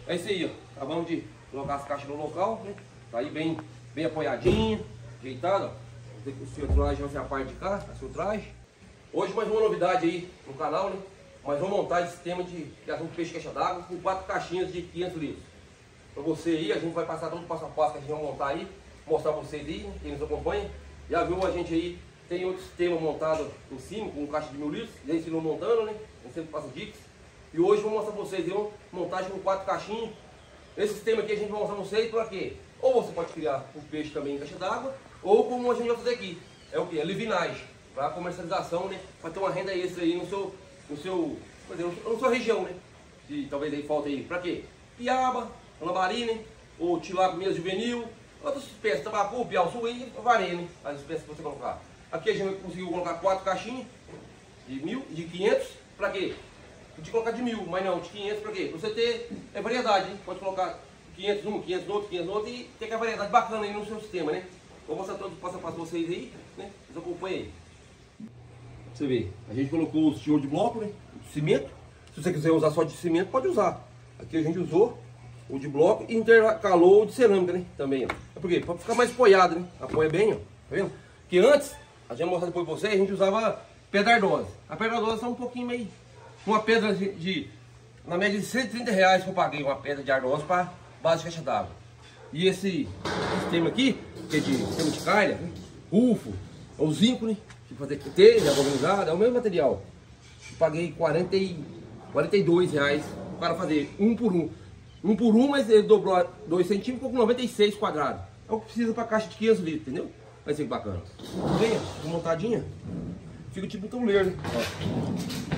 É isso aí, ó. Acabamos de colocar as caixas no local, né? Tá aí bem apoiadinha, ajeitada, ó. O filtragem vai ser a parte de cá, a filtragem. Hoje mais uma novidade aí no canal, né? Mas vamos montar esse sistema de criação de peixe caixa d'água com 4 caixinhas de 500 litros. Para você aí, a gente vai passar todo o passo a passo que a gente vai montar aí, mostrar pra vocês aí, quem nos acompanha. Já viu a gente aí, tem outro sistema montado em cima, com caixa de 1000 litros, já ensinou montando, né? A gente sempre passa dicas. E hoje vou mostrar pra vocês aí uma montagem com 4 caixinhas. Esse sistema aqui a gente vai mostrar pra vocês para quê? Ou você pode criar um peixe também em caixa d'água, ou como a gente vai fazer aqui, é o que? É livinagem, para comercialização, né? Para ter uma renda extra aí na sua região, né? Se talvez aí falta aí, para quê? Piaba, lambari, né? Ou tilápia mesmo juvenil, outras espécies, tabacu, piau, suí, vareia, né? As espécies que você colocar. Aqui a gente conseguiu colocar 4 caixinhas de 1000, de 500, para quê? Podia colocar de 1000, mas não, de 500 para quê? Pra você ter variedade, hein? Pode colocar 500 num, 500 no outro, 500 no outro e ter aquela variedade bacana aí no seu sistema, né? Vou mostrar todo o passo a passo pra vocês aí, né? Vocês acompanhem aí. Você vê, a gente colocou o tijolo de bloco, né? De cimento. Se você quiser usar só de cimento, pode usar. Aqui a gente usou o de bloco e intercalou o de cerâmica, né? Também, ó. É por quê? Pra ficar mais apoiado, né? Apoia bem, ó. Tá vendo? Porque antes, a gente vai mostrar depois pra vocês, a gente usava pedra ardosa. A pedra ardosa tá um pouquinho meio... Uma pedra na média de 130 reais que eu paguei uma pedra de ardosa para base de caixa d'água. E esse sistema aqui, que é de sistema de calha, rufo, é o zinco, né? De fazer telha, organizada, é o mesmo material. Eu paguei 42 reais para fazer um por um, mas ele dobrou 2 centímetros, ficou com 96 quadrados. É o que precisa para caixa de 500 litros, entendeu? Vai ser bacana. Vem, ó, montadinha. Fica tipo um tabuleiro, né? Ó.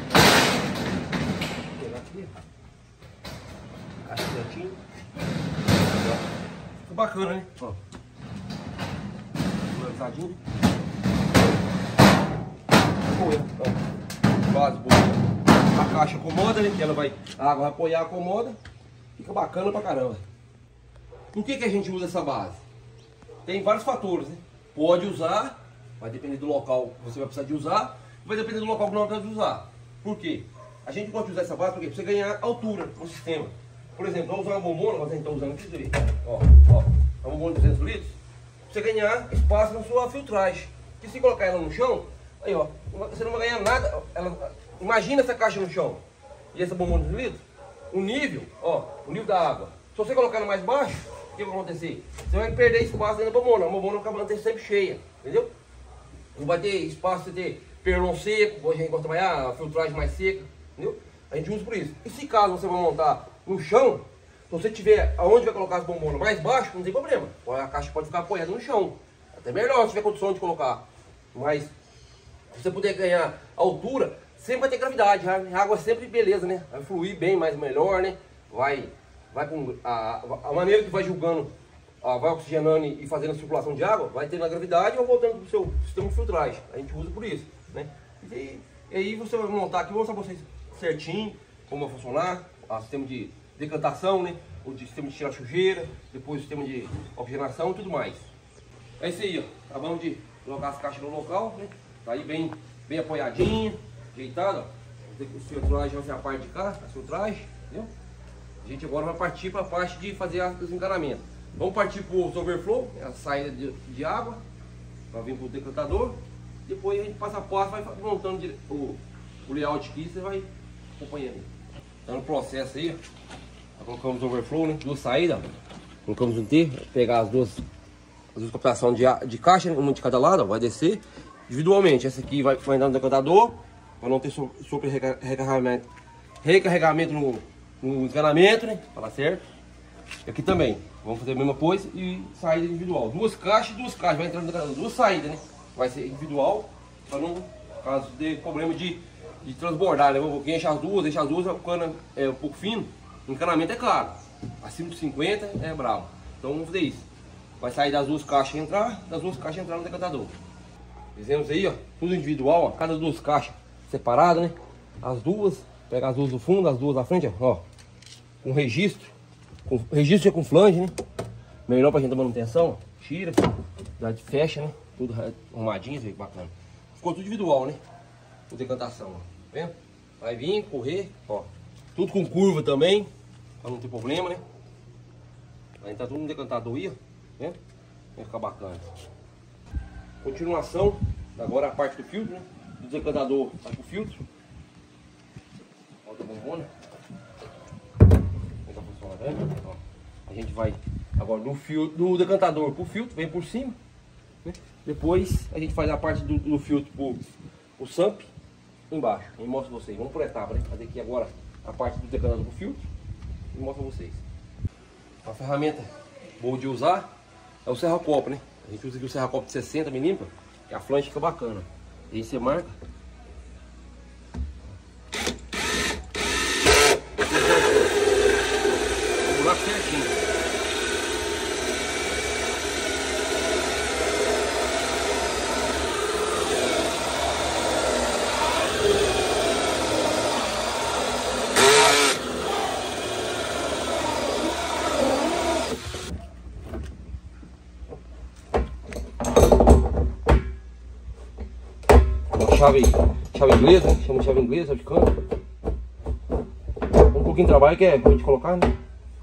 Caixa certinho. Ficou bacana, né? Ó. Organizadinho. Boa, ó. Base boa. A caixa acomoda, né? Que ela vai. A água vai apoiar, acomoda. Fica bacana pra caramba. Por que a gente usa essa base? Tem vários fatores, né? Pode usar, vai depender do local que você vai precisar de usar, vai depender do local que não vai precisar de usar. Por quê? A gente pode usar essa base para você ganhar altura no sistema. Por exemplo, vamos usar uma bombona, mas a gente está usando aqui, ó, uma bombona de 200 litros, pra você ganhar espaço na sua filtragem. Porque se colocar ela no chão, aí ó, você não vai ganhar nada. Imagina essa caixa no chão e essa bombona de 200 litros, o nível da água. Se você colocar ela mais baixo, o que vai acontecer? Você vai perder espaço dentro da bombona, a bombona acaba sempre cheia, entendeu? Não vai ter espaço para ter perlon seco, hoje a gente gosta de trabalhar a filtragem mais seca, entendeu? A gente usa por isso. E se caso você vai montar no chão, se você tiver aonde vai colocar as bombonas mais baixo, não tem problema. A caixa pode ficar apoiada no chão. Até melhor se tiver condição de colocar. Mas se você puder ganhar altura, sempre vai ter gravidade. A água é sempre beleza, né? Vai fluir bem, mais melhor, né? Vai com a maneira que vai julgando, vai oxigenando e fazendo a circulação de água, vai tendo a gravidade ou voltando para o seu sistema de filtragem. A gente usa por isso, né? E aí você vai montar aqui, vou mostrar para vocês certinho como vai funcionar, o sistema de decantação, né? O sistema de tirar sujeira, depois o sistema de oxigenação e tudo mais. É isso aí, ó. Acabamos de colocar as caixas no local, né? Tá aí bem apoiadinha, ajeitada, ó. O filtragem vai ser a parte de cá, a filtragem, entendeu? A gente agora vai partir para a parte de fazer os encanamentos. Vamos partir para o overflow, a saída de água, para vir para o decantador. Depois a gente passo a passo, vai montando o layout aqui, você vai acompanhando. Tá no processo aí, ó. Colocamos o overflow, né? 2 saídas, ó. Colocamos um T, pegar as duas captações de caixa, né? Uma de cada lado, ó. Vai descer individualmente. Essa aqui vai entrar no decantador, para não ter sobre recarregamento no encanamento, né? Para dar certo. E aqui também, vamos fazer a mesma coisa e saída individual. 2 caixas, vai entrar no decantador. 2 saídas, né? Vai ser individual, para não, caso dê problema de transbordar, né? Quem deixa as duas, o cano é um pouco fino, o encanamento é claro, acima de 50 é bravo. Então vamos fazer isso. Vai sair das 2 caixas e entrar, das 2 caixas entrar no decantador. Fizemos aí, ó, tudo individual, ó, cada 2 caixas separadas, né? As duas, pegar as 2 do fundo, as 2 da frente, ó, com registro é com flange, né? Melhor pra gente dar manutenção, ó. Tira, já fecha, né? Tudo arrumadinho, que bacana. Ficou tudo individual, né? Com decantação, ó. Vendo? Vai vir, correr, ó. Tudo com curva também. Pra não ter problema, né? Aí tá tudo no decantador aí, ó. Né? Vai ficar bacana. Continuação, agora a parte do filtro, né? Do decantador vai pro filtro. Volta a bombona. Como funciona, né? Ó, a gente vai agora do filtro, do decantador pro filtro, vem por cima. Né? Depois a gente faz a parte do filtro pro SAMP embaixo. Eu mostro vocês. Vamos por etapa, né? Fazer aqui agora a parte do decantador pro filtro e mostro vocês. Uma ferramenta boa de usar é o serra-copo, né? A gente usa aqui o serra-copo de 60 mm, que a flange fica bacana. E aí você marca. O buraco certinho. Chave inglesa, né? Chama chave inglesa de cano. Um pouquinho de trabalho que é ruim de colocar, né?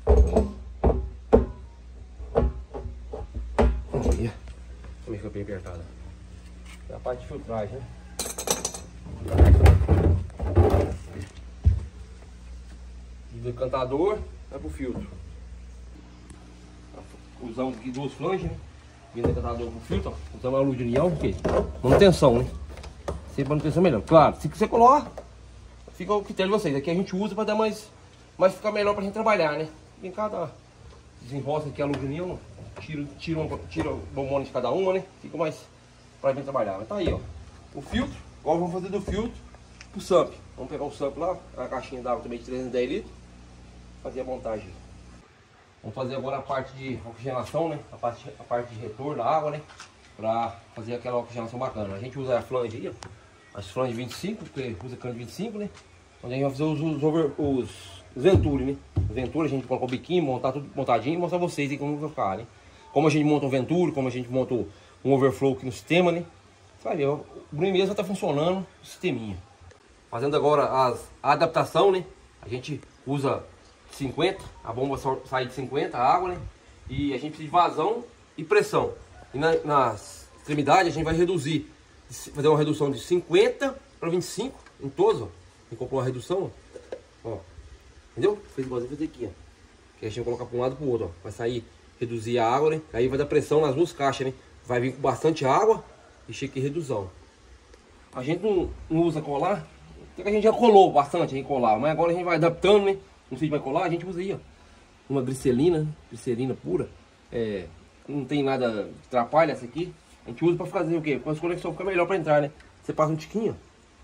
Olha como fica bem apertada. É a parte de filtragem, né? O decantador vai pro filtro. Usamos aqui duas flanges, né? Vindo decantador pro filtro, ó. Usamos a luz de união, porque manutenção, né? Sempre manutenção melhor. Claro, se você colar, fica ao critério de vocês. Aqui a gente usa para dar mais ficar melhor pra gente trabalhar, né? Vem cá, dá. Desenroça aqui a luz de união, tira o bombona de cada uma, né? Fica mais pra gente trabalhar. Mas tá aí, ó. O filtro, agora vamos fazer do filtro pro SAMP. Vamos pegar o SAMP lá, a caixinha d'água também de 310 litros. Fazer a montagem. Vamos fazer agora a parte de oxigenação, né? A parte de retorno da água, né? Pra fazer aquela oxigenação bacana. A gente usa a flange aí, ó. As flanges 25, porque usa cano de 25, né? Onde a gente vai fazer os Venturi, né? Os Venturi a gente coloca o biquinho, montar tudo montadinho e mostrar vocês aí como vai ficar, né? Como a gente monta um Venturi, como a gente monta um overflow aqui no sistema, né? Você vai ver, o Bruno mesmo tá funcionando o sisteminha. Fazendo agora a adaptação, né? A gente usa 50, a bomba sai de 50, a água, né? E a gente precisa de vazão e pressão. E nas extremidades a gente vai reduzir, fazer uma redução de 50 para 25 em todos, ó. A gente comprou uma redução, ó. Entendeu? Fez igualzinho fazer aqui, ó. Que a gente vai colocar para um lado e para o outro, ó. Vai sair, reduzir a água, né? Aí vai dar pressão nas duas caixas, né? Vai vir com bastante água e chega aqui redução. A gente não usa colar, porque a gente já colou bastante, a gente colava, mas agora a gente vai adaptando, né? Não sei se vai colar, a gente usa aí, ó. Uma glicerina, né? Glicerina pura. Não tem nada que atrapalha essa aqui. A gente usa pra fazer o quê? Quando a conexão fica melhor pra entrar, né? Você passa um tiquinho.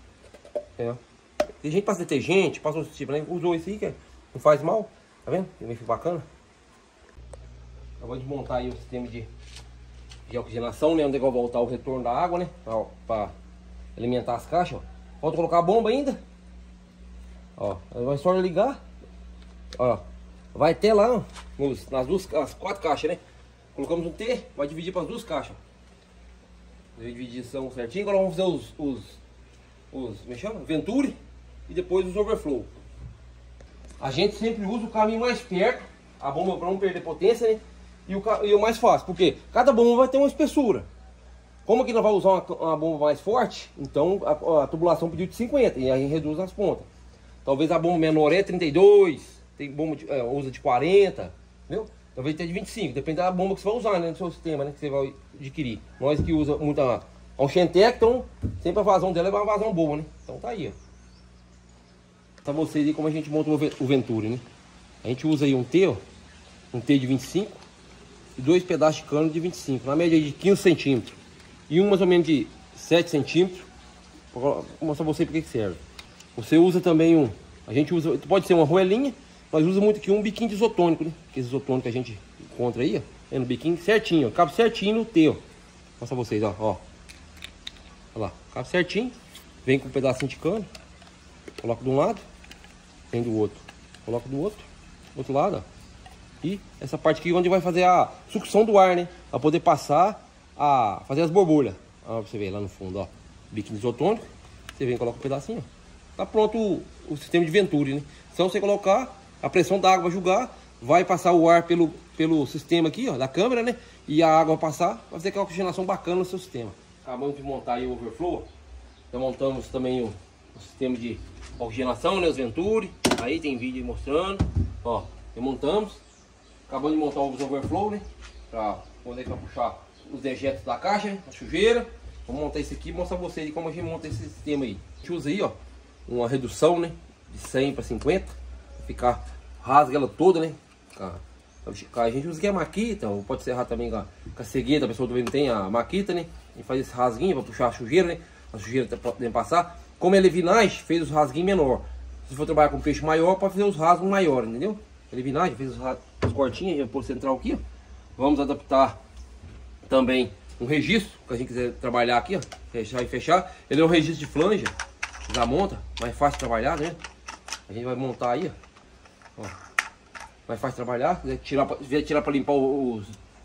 Tem gente que passa detergente, passa outro tipo, né? Usou esse aí que não faz mal. Tá vendo? Também fica bacana. Acabou de montar aí o sistema de oxigenação, né? Onde vai voltar o retorno da água, né? Pra alimentar as caixas, ó. Falta colocar a bomba ainda. Ó, vai só ligar. Ó, vai ter lá, ó, nas 4 caixas, né? Colocamos um T, vai dividir para as duas caixas. Dividição certinho. Agora vamos fazer como é que chama? Venturi e depois os overflow. A gente sempre usa o caminho mais perto, a bomba para não perder potência, né? E o mais fácil, porque cada bomba vai ter uma espessura. Como aqui nós vamos usar uma bomba mais forte, então a tubulação pediu de 50 e aí reduz as pontas. Talvez a bomba menor é 32, tem bomba usa de 40, entendeu? Talvez tenha de 25, depende da bomba que você vai usar, né, no seu sistema, né, que você vai adquirir. Nós que usa muita Onchentec, então sempre a vazão dela é uma vazão boa, né? Então tá aí, ó. Pra vocês aí como a gente monta o Venturi, né? A gente usa aí um T, ó, um T de 25 e 2 pedaços de cano de 25, na média de 15 centímetros. E um mais ou menos de 7 centímetros. Vou mostrar pra vocês porque que serve. Você usa também a gente usa, pode ser uma roelinha, mas usa muito aqui um biquinho de isotônico, né? Que esse isotônico que a gente encontra aí, ó. É no biquinho certinho, ó. Cabe certinho no T, ó. Vou mostrar pra vocês, ó. Olha lá, cabe certinho. Vem com um pedacinho de cano. Coloca de um lado, vem do outro. Coloca do outro lado, ó. E essa parte aqui onde vai fazer a sucção do ar, né? Pra poder passar a fazer as borbulhas. Ó, pra você ver lá no fundo, ó. Biquinho isotônico. Você vem e coloca um pedacinho, ó. Tá pronto o sistema de Venturi, né? Se você colocar a pressão da água vai jogar, vai passar o ar pelo sistema aqui, ó, da câmera, né? E a água vai passar, vai fazer aquela oxigenação bacana no seu sistema. Acabamos de montar aí o overflow. Então montamos também o sistema de oxigenação, né? Os Venturi. Aí tem vídeo aí mostrando. Ó, montamos. Acabamos de montar os overflow, né? Pra poder puxar os dejetos da caixa, né? A sujeira. Vou montar esse aqui e mostrar pra vocês como a gente monta esse sistema aí. A gente usa aí, ó, uma redução, né? De 100 para 50. Pra ficar, rasga ela toda, né? A gente usa aqui a maquita, ou pode serrar também com a cegueta, a pessoa também não tem a maquita, né? A gente faz esse rasguinho para puxar a sujeira, né? A sujeira podem passar. Como é levinagem, fez os rasguinhos menor. Se for trabalhar com peixe maior, pode fazer os rasgos maiores, entendeu? A levinagem, fez os cortinhos, já por central aqui, ó. Vamos adaptar também um registro, que a gente quiser trabalhar aqui, ó. Fechar e fechar. Ele é um registro de flange, já monta, mais fácil de trabalhar, né? A gente vai montar aí, ó. Mais fácil de trabalhar. Se quiser tirar para limpar os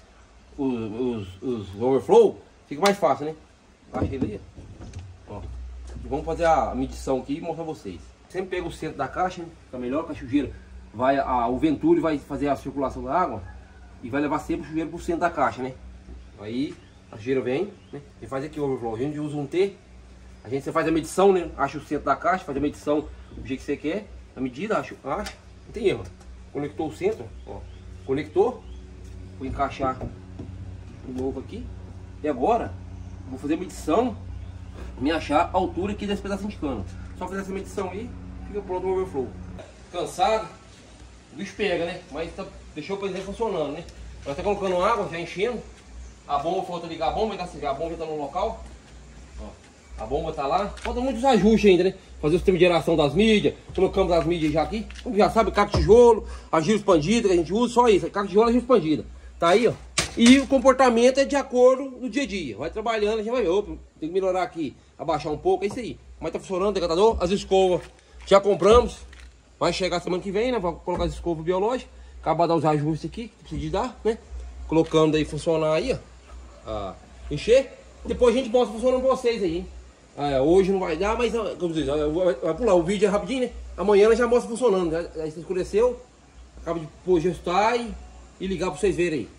overflow, fica mais fácil, né? Baixa ele aí, ó. E vamos fazer a medição aqui e mostrar pra vocês. Sempre pega o centro da caixa, né? Fica melhor que a sujeira. O Venturi vai fazer a circulação da água e vai levar sempre o sujeira pro centro da caixa, né? Aí a sujeira vem, né? E faz aqui o overflow. A gente usa um T. Você faz a medição, né? Acha o centro da caixa, faz a medição do jeito que você quer. A medida, acha. Não tem erro. Conectou o centro, ó. Conectou. Vou encaixar de novo aqui. E agora, vou fazer a medição, me achar a altura aqui desse pedacinho de cano. Só fazer essa medição aí, fica pronto o overflow. Cansado, o bicho pega, né? Mas deixou o presente funcionando, né? Nós tá colocando água, já enchendo. A bomba, falta ligar a bomba, a bomba já tá no local. Ó, a bomba tá lá. Falta muitos ajustes ainda, né? Fazer o sistema de geração das mídias. Colocamos as mídias já aqui. Como já sabe, caco de tijolo, a giro expandida que a gente usa, só isso. Caco de tijolo, a giro expandida. Tá aí, ó. E o comportamento é de acordo no dia a dia. Vai trabalhando, a gente vai ver. Opa, tem que melhorar aqui, abaixar um pouco, é isso aí. Mas tá funcionando o decantador. As escovas já compramos. Vai chegar semana que vem, né? Vou colocar as escovas biológicas. Acabar de dar os ajustes aqui, que precisa de dar, né? Colocando aí funcionar aí, ó. Encher. Depois a gente mostra funcionando pra vocês aí, hein? Hoje não vai dar, mas como diz, vai pular. O vídeo é rapidinho, né? Amanhã ela já mostra funcionando. Já escureceu. Acaba de pôr, gestar e ligar pra vocês verem aí.